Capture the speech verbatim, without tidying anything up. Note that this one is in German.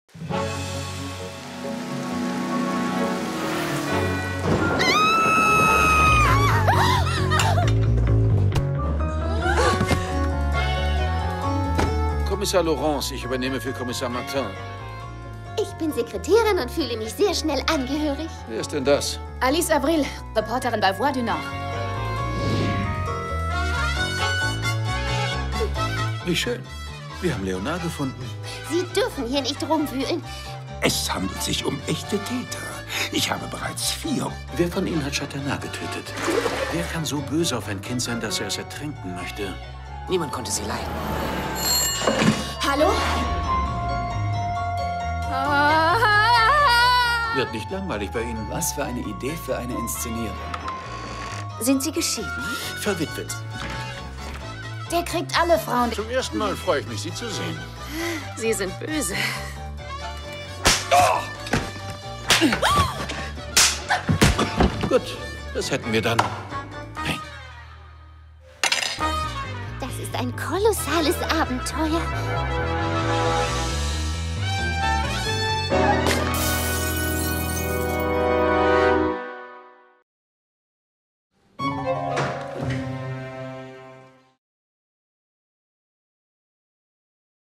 Kommissar Laurence, ich übernehme für Kommissar Martin. Ich bin Sekretärin und fühle mich sehr schnell angehörig. Wer ist denn das? Alice Avril, Reporterin bei Voix du Nord. Wie schön. Wir haben Leonard gefunden. Sie dürfen hier nicht rumwühlen. Es handelt sich um echte Täter. Ich habe bereits vier. Wer von Ihnen hat Chaternat getötet? Wer kann so böse auf ein Kind sein, dass er es ertränken möchte? Niemand konnte sie leiden. Hallo? Wird nicht langweilig bei Ihnen. Was für eine Idee für eine Inszenierung. Sind Sie geschieden? Verwitwet. Der kriegt alle Frauen. Zum ersten Mal freue ich mich, Sie zu sehen. Sie sind böse. Gut, das hätten wir dann. Hey. Das ist ein kolossales Abenteuer.